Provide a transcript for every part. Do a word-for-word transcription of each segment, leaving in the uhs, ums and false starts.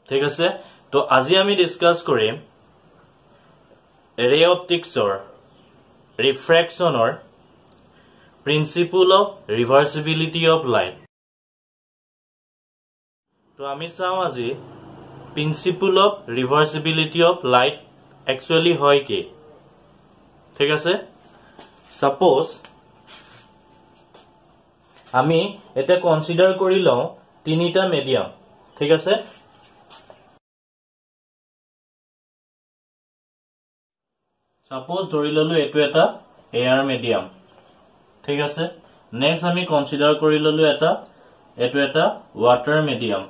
ঠিক আছে তো আজি আমি ডিসকাস কৰিম ray optics or refraction or principle of reversibility of light তো আমি চাও আজি principle of reversibility of light actually হয় কি ঠিক আছে suppose আমি এটা কনসিডার কৰি লও তিনিটা মিডিয়াম ঠিক আছে suppose ধৰি ললো এটো এটা এয়াৰ মিডিয়াম ঠিক আছে নেক্সট আমি কনসিডার কৰি ললো এটা এটো এটা ওয়াটার মিডিয়াম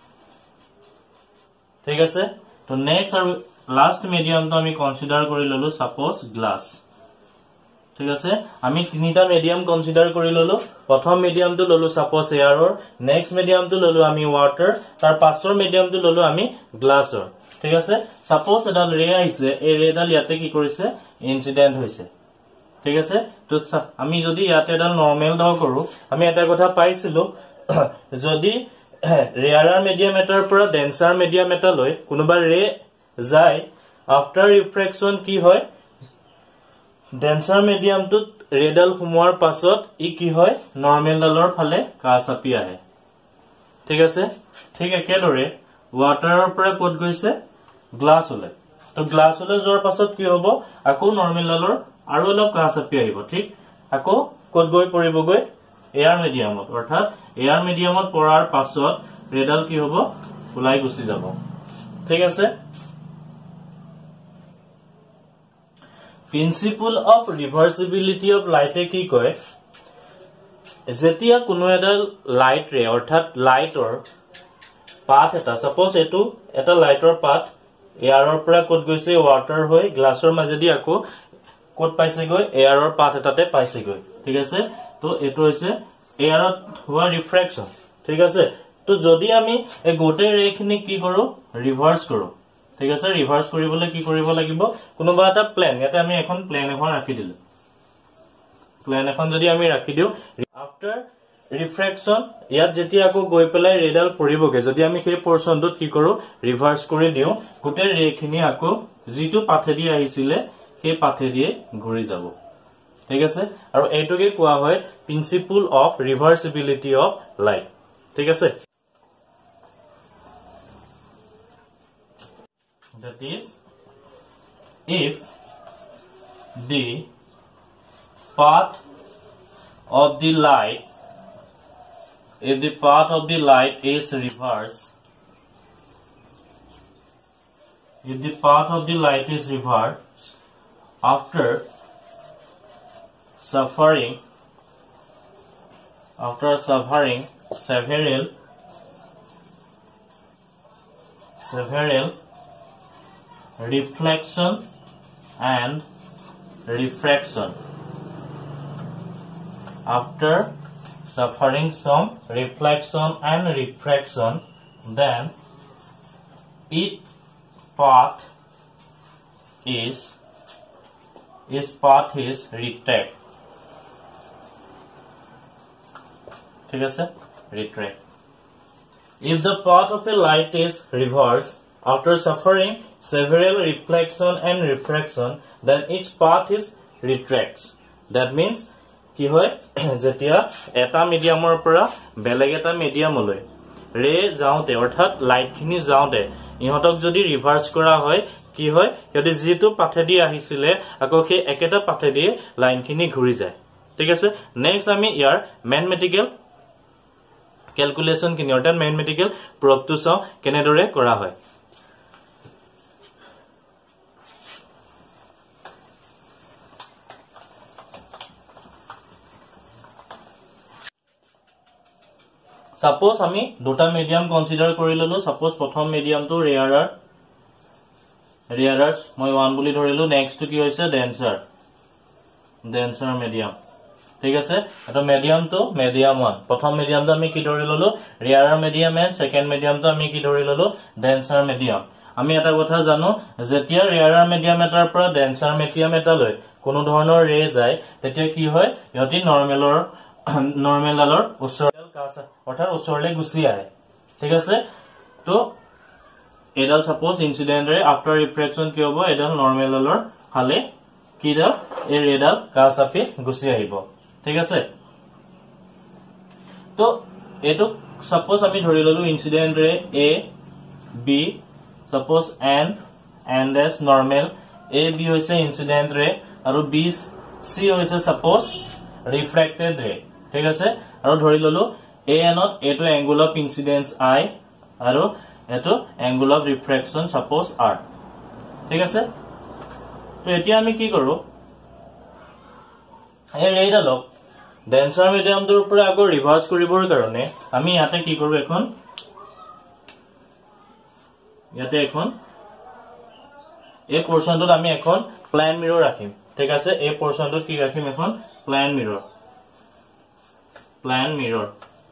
ঠিক আছে তো নেক্সট আৰু লাস্ট মিডিয়াম তো আমি কনসিডার কৰি ললো সাপোজ গ্লাস ঠিক আছে আমি তিনিটা মিডিয়াম কনসিডার কৰি ললো প্ৰথম মিডিয়াম তো ললো সাপোজ এয়াৰৰ নেক্সট মিডিয়াম তো ললো আমি ওয়াটার তাৰ পাছৰ মিডিয়াম তো ললো আমি গ্লাসৰ ঠিক আছে সাপোজ এটা ৰে আইছে এই ৰেডাল ইয়াতে কি কৰিছে ইনসিডেন্ট হৈছে ঠিক আছে তো আমি যদি ইয়াতে এটা নরমাল দাও কৰো আমি এটা কথা পাইছিলো যদি ৰেয়াৰৰ মিডিয়াম এটাৰ পৰা ডেন্সাৰ মিডিয়াম এটা লৈ কোনোবা ৰে যায় আফটাৰ ৰিফ্ৰেকশন কি হয় ডেন্সাৰ মিডিয়াম টু ৰেডাল হুমোৱাৰ পাছত ই কি হয় নরমাল ডালৰ ফালে কাছাপি আহে ঠিক আছে ঠিক একেদৰে ওয়াটাৰৰ পৰা কোড গৈছে গ্লাস হলে তো গ্লাস হলে যোৱাৰ পাছত কি হ'ব আকৌ নরমাল ডালৰ আৰু অলপ কাছাপি আহিব ঠিক আকৌ কোড গৈ পৰিব গৈ এয়াৰ মিডিয়ামত অৰ্থাৎ এয়াৰ মিডিয়ামত পৰাৰ পাছত ৰেডাল কি হ'ব ওলাই গুছি যাব ঠিক আছে প্ৰিন্সিপল অফ ৰিভাৰ্সিবিলিটি অফ লাইটে কি কয় যেতিয়া কোনো এডাল লাইট ৰে অৰ্থাৎ লাইটৰ পাথ এটা সাপোজ এটো এটা লাইটৰ পাথ এয়াৰৰ পৰা কোড গৈছে ওয়াটাৰ হৈ গ্লাসৰ মাজেদি আকৌ কোড পাইছে গৈ এয়াৰৰ পাথ এটাতে পাইছে গৈ ঠিক আছে তো এটো হৈছে এয়াৰত হোৱা ৰিফ্ৰেকশন ঠিক আছে তো যদি আমি এই গোটে ৰেখিনি কি কৰো ৰিভার্স কৰো ঠিক আছে ৰিভার্স কৰিবলৈ কি কৰিব লাগিব কোনোবা এটা প্লেন ইয়াতে আমি এখন প্লেন এখন ৰাখি দিলো প্লেন এখন যদি আমি ৰাখি দিও আফটাৰ ৰিফ্ৰেকশন ইয়াত যেতিয়া আকৌ গৈ পেলাই ৰেডাল পৰিবগে যদি আমি সেই পোৰশনটোত কি কৰো ৰিভার্স কৰি দিও গোটে ৰেখিনি আকৌ জিটো পাথেদি আহিছিলে সেই পাথেদি ঘূৰি যাব ঠিক আছে আৰু এইটোকে কোৱা হয় principle of reversibility of light ঠিক আছে that is if the path of the light if the path of the light is reversed if the path of the light is reversed after suffering after suffering several several reflection and refraction after suffering some reflection and refraction then each path is its path is retract ঠিক আছে retract if the path of a light is reversed after suffering several reflection and refraction then each path is retracts that means কি হয় যেতিয়া এটা মিডিয়ামৰ পৰা বেলেগ এটা মিডিয়ামলৈ ৰে যাওতে অৰ্থাৎ লাইট খিনি যাওতে ইহতক যদি ৰিভার্স কৰা হয় কি হয় যদি যেটো পাথেদি আহিছিলে আকৌ সেই একেটা পাথেদি লাইন খিনি ঘূৰি যায় ঠিক আছে নেক্সট আমি ইয়াৰ ম্যাথমেটিক্যাল ক্যালকুলেশন কিনি অৰ্থাৎ ম্যাথমেটিক্যাল প্ৰবটো চাও কেনেদৰে কৰা হয় Suppose আমি দুটা মিডিয়াম কনসিডার কৰি ললো suppose প্ৰথম মিডিয়াম তো ৰেয়াৰৰ ৰেয়াৰছ মই one বুলি ধৰিলো নেক্সট কি হৈছে ডেন্সাৰ ডেন্সাৰ মিডিয়াম ঠিক আছে এটা মিডিয়াম তো মিডিয়াম one প্ৰথম মিডিয়াম তো আমি কি ধৰি ললো ৰেয়াৰৰ মিডিয়াম এন্ড সেকেন্ড মিডিয়াম তো আমি কি ধৰি ললো ডেন্সাৰ মিডিয়াম আমি এটা কথা জানো যেতিয়া ৰেয়াৰৰ মিডিয়াম এটাৰ পৰা ডেন্সাৰ মিডিয়াম এটা লৈ কোনো ধৰণৰ ৰে যায় তেতিয়া কি হয় ইহতি নরমালৰ নরমালৰ ওচৰৰ কাছ অৰ্থাৎ ওচৰলে গুছি আহে ঠিক আছে তো এডাল suppose incident ray after refraction কি হ'ব এডাল নৰমেলৰ ফালে কিডাল এই ৰেডাল কাছাপি গুছি আহিব ঠিক আছে তো এটো সাপোজ আমি ধৰি ললো incident ray A B suppose N and S normal A B হৈছে ইনসিডেন্ট ৰে আৰু বি সি হৈছে সাপোজ ৰিফ্ৰেক্টেড ৰে ঠিক আছে আৰু ধৰি ললো এ এনত এটো এংগল অফ ইনসিডেন্স আই আৰু এটো angle of refraction suppose R ঠিক আছে তো এতিয়া আমি কি কৰো এই ৰেডালক ডেন্সাৰ মিডিয়ামটোৰ পৰা আকৌ ৰিভাৰ্স কৰিবৰ কাৰণে আমি ইয়াতে কি কৰো এখন ইয়াতে এখন এই পোৰশনটোত আমি এখন প্লেন মিৰৰ ৰাখিম ঠিক আছে এই পোৰশনটোত কি ৰাখিম এখন প্লেন মিৰৰ প্লেন মিৰৰ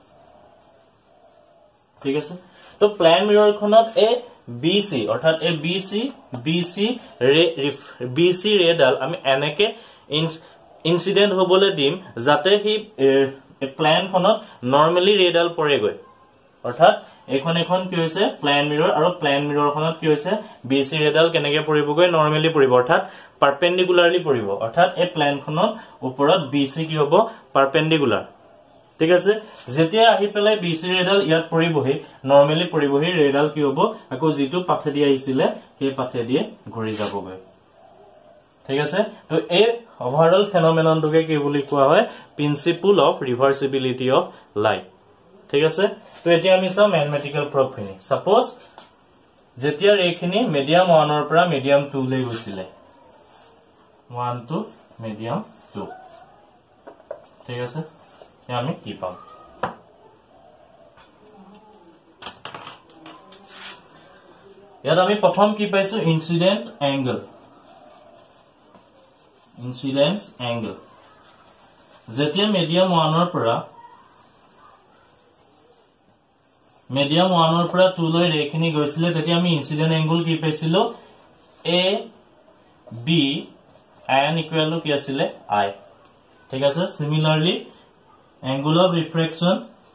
ঠিক আছে তো প্লেন মিৰৰ খনত এ বিসি অৰ্থাৎ A B C B C ray B C ৰেডাল আমি এনেকে ইনসিডেন্ট হবলে দিম যাতে হি প্লেন খনত নরমালি ৰেডাল পৰে গৈ অৰ্থাৎ এখন এখন কি হৈছে প্লেন মিৰৰ আৰু প্লেন মিৰৰ খনত কি হৈছে বিসি ৰেডাল কেনেকে পৰিব গৈ নরমালি পৰিব অৰ্থাৎ পারপেন্ডিকুলাৰলি পৰিব অৰ্থাৎ এই প্লেন খনত ওপৰত বিসি কি হ'ব পারপেন্ডিকুলাৰ ঠিক আছে যেতিয়া আহি পেলাই বিসি ৰেডাল ইয়াত পৰিবহি নরমালি পৰিবহি ৰেডাল কি হ'ব আকৌ যেটো পাথে দি আহিছিলে সেই পাথে দিয়ে ঘূৰি যাবগৈ ঠিক আছে তো এই ওভাৰঅল ফেনোমেননটোকে কি বুলি কোৱা হয় principle of reversibility of light ঠিক আছে তো এতিয়া আমি চাম ম্যাথমেটিক্যাল প্ৰুফ খিনি সাপোজ যেতিয়া ৰেখিনি মিডিয়াম ওৱান ৰ পৰা মিডিয়াম টু লৈ গৈছিলে ওৱান টু মিডিয়াম টু ঠিক আছে আমি কি পাম ইয়াত আমি প্ৰথম কি পাইছো ইনসিডেন্ট এংগল ইনসিডেন্স এংগল যেতিয়া মিডিয়াম ওৱান ৰ পৰা মিডিয়াম ওৱান ৰ পৰা টু লৈ ৰেখিনি গৈছিলে তেতিয়া আমি ইনসিডেন্ট এংগল কি পাইছিলো A B N equal to কি আছিল আই ঠিক আছে সিমিলাৰলি angle of refraction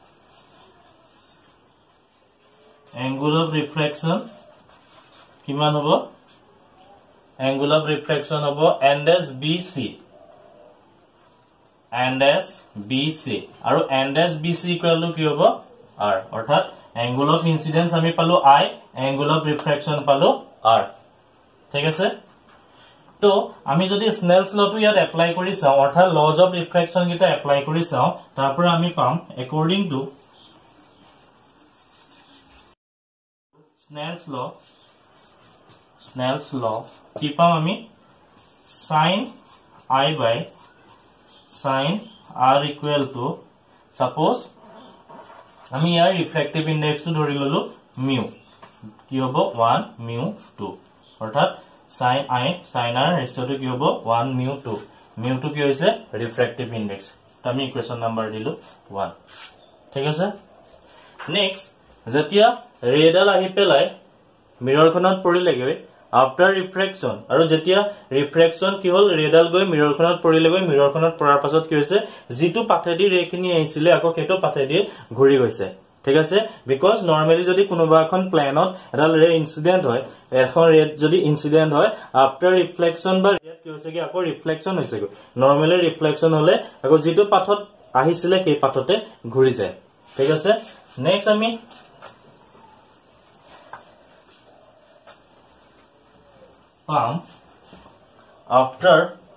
angle of refraction কিমান হ'ব angle of refraction হ'ব and as bc and as bc আৰু and as bc equal to কি হ'ব r অৰ্থাৎ angle of incidence আমি পালো i angle of refraction পালো r ঠিক আছে তো আমি যদি স্নেলস লটো ইয়াত এপ্লাই কৰি চাও অৰ্থাৎ লজ অফ ৰিফ্ৰেকশন গিটা এপ্লাই কৰি চাও তাৰ পৰা আমি পাম according to Snell's law Snell's law কি পাম আমি sin i by sin r equal to suppose আমি ইয়াৰ ৰিফ্ৰেক্টিভ ইনডেক্স টো ধৰি ললো mu কি হ'ব ওৱান mu টু অৰ্থাৎ sin i sin r ratio to কি হ'ব one mu two mu two কি হৈছে ৰিফ্ৰেক্টিভ ইনডেক্স তো আমি ইকুৱেচন নাম্বাৰ দিলো ওৱান ঠিক আছে নেক্সট যেতিয়া ৰেডাল আহি পেলাই মিৰৰখনত পৰিলেগৈ আফটাৰ ৰিফ্ৰেকশন আৰু যেতিয়া ৰিফ্ৰেকশন কি হল ৰেডাল গৈ মিৰৰখনত পৰিলেগৈ মিৰৰখনত পৰাৰ পাছত কি হৈছে যেটো পাথেদি ৰেখিনি আহিছিলে আকৌ কেটো পাথেদি ঘূৰি গৈছে ঠিক আছে বিকজ নরমালি যদি কোনোবা এখন প্লেনত এডাল ৰে ইনসিডেন্ট হয় এখন ৰে যদি ইনসিডেন্ট হয় আফটাৰ ৰিফ্লেকশন বা ৰেড কি হৈছে কি আকৌ ৰিফ্লেকশন হৈছে নরমালি ৰিফ্লেকশন হলে আকৌ যেটো পাথত আহিছিলে সেই পাথতে ঘূৰি যায় ঠিক আছে নেক্সট আমি পাম after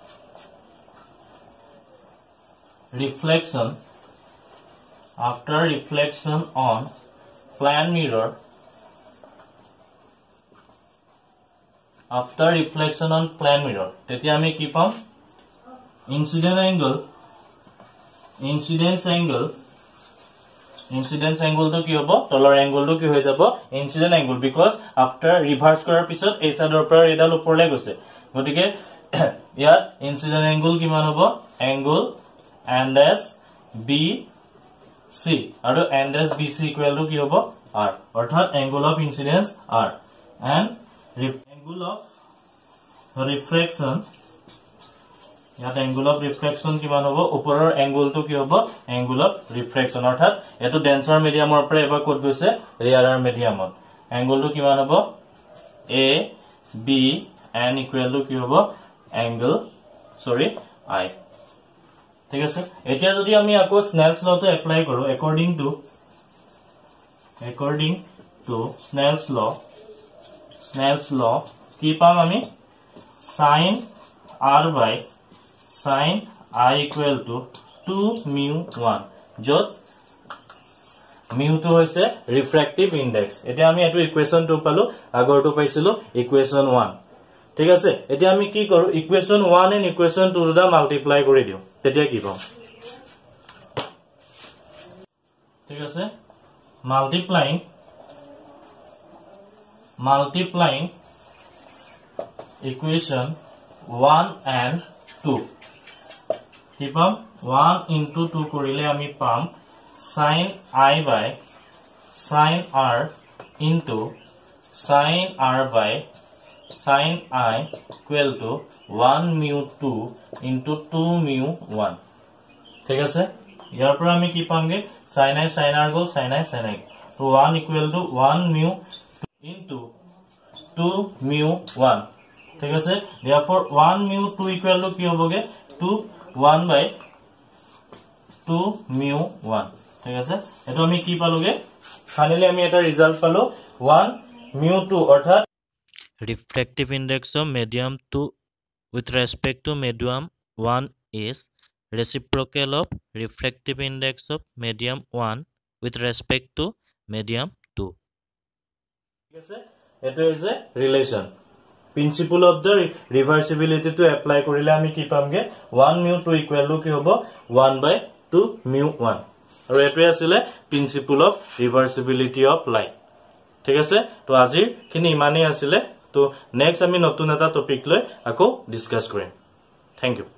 reflection after reflection on plane mirror after reflection on plane mirror তেতিয়া আমি কি পাম incident angle incidence angle incidence angle to কি হ'ব তলৰ angle to কি হৈ যাব incident angle because after reverse কৰাৰ পিছত এই সাইডৰ পৰা এডাল ওপৰলৈ গৈছে গতিকে ইয়াত incident angle কিমান হ'ব angle and as b C আৰু and as bc equal to কি হ'ব r অৰ্থাৎ angle of incidence r and angle of refraction ইয়াত angle of refraction কিমান হ'ব ওপৰৰ angle টো কি হ'ব angle of refraction অৰ্থাৎ এটো ডেন্সাৰ মিডিয়ামৰ পৰা এবাৰ কোড গৈছে ৰেয়াৰৰ মিডিয়ামত angle টো কিমান হ'ব A B and equal to কি হ'ব angle sorry I ঠিক আছে এতিয়া যদি আমি আকৌ Snell's law to apply কৰো according to according to Snell's law Snell's law কি পাম আমি sin r by sin I equal to two mu one যত mu to হৈছে refractive index এতিয়া আমি এটো ইকুয়েশন টু পালো আগৰটো পাইছিলো ইকুয়েশন one ঠিক আছে এতিয়া আমি কি কৰো equation one and equation two the multiply কৰি দিও তেতিয়া কি পাম ঠিক আছে multiplying multiplying equation one and two কি পাম one into two কৰিলে আমি পাম sin I by sin r into sin r by sin I equal to one mu two into two mu one ঠিক আছে ইয়াৰ পৰা আমি কি পামগে sin I sin r goal sin I sin I so one equal to one mu into two mu one ঠিক আছে therefore one mu two equal to কি হবগে two one by two mu one ঠিক আছে এটো আমি কি পালোগে finally আমি এটা ৰিজাল্ট পালো one mu two অৰ্থাৎ refractive index of medium two with respect to medium one is reciprocal of refractive index of medium one with respect to medium two ঠিক আছে এটো is a relation principle of the reversibility to apply কৰিলে আমি কি পামগে one mu two equal to কি হ'ব one by two mu one আৰু এটো আছিল principle of reversibility of light ঠিক আছে তো আজিৰ কিনি ইমানেই আছিল তো নেক্সট আমি নতুন এটা টপিক লৈ আকৌ ডিসকাস কৰিম থ্যাংক ইউ